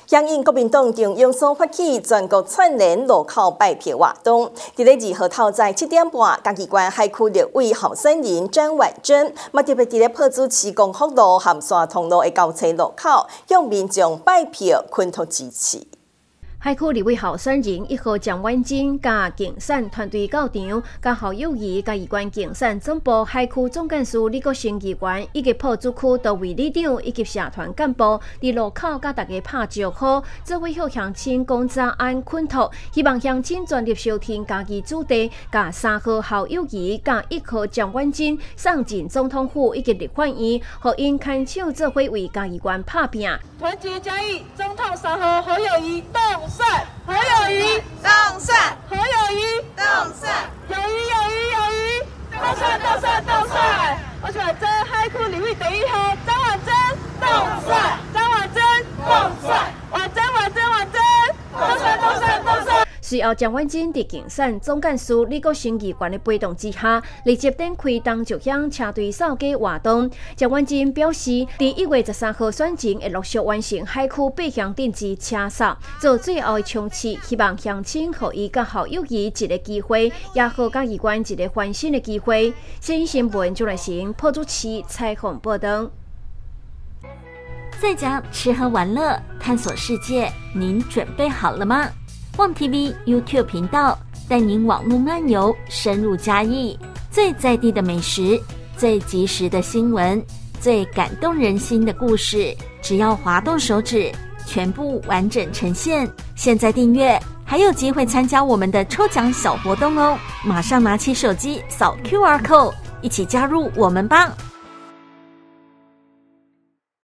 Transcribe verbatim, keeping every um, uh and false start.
响应国民党中央所发起全国串联路口拜票活动，伫咧二号透早七点半，嘉义县海区立委候选人张婉珍，嘛特别伫咧朴子市光复路和山通路的交叉路口，向民众拜票昆托支持。 海区立委候选人一号张婉珍甲竞选团队到场，甲侯友宜、嘉义县竞选总部海区总干事李国成议员以及朴子区多位里长以及社团干部伫路口甲大家拍招呼，做伙向乡亲讲早安昆托，希望乡亲全力收听家己主题，甲三号侯友宜、甲一号张婉珍送进总统府以及立法院，互因牵手做伙为嘉义县拍拼。 团结嘉义，总统三号侯友宜动算，侯友宜动算， 侯友宜动算， 友谊友谊友谊，动算动算动算。我选择海区立委第一号张婉珍，动算，张婉珍动算，婉珍婉珍婉珍，动算动算动算。 随后，张婉珍伫竞选总干事李国成议员的陪同之下，立即展开东石乡车队扫街活动。张婉珍表示，伫一月十三号选前会陆续完成海区八项定制车扫，做最后的冲刺，希望乡亲互伊甲侯友宜一个机会，也互嘉义县一个翻新的机会。新闻新闻就来行朴主持采访报道。 在家吃喝玩乐，探索世界，您准备好了吗？旺 T V YouTube 频道带您网络漫游，深入嘉义，最在地的美食，最及时的新闻，最感动人心的故事，只要滑动手指，全部完整呈现。现在订阅还有机会参加我们的抽奖小活动哦！马上拿起手机扫 Q R code， 一起加入我们吧！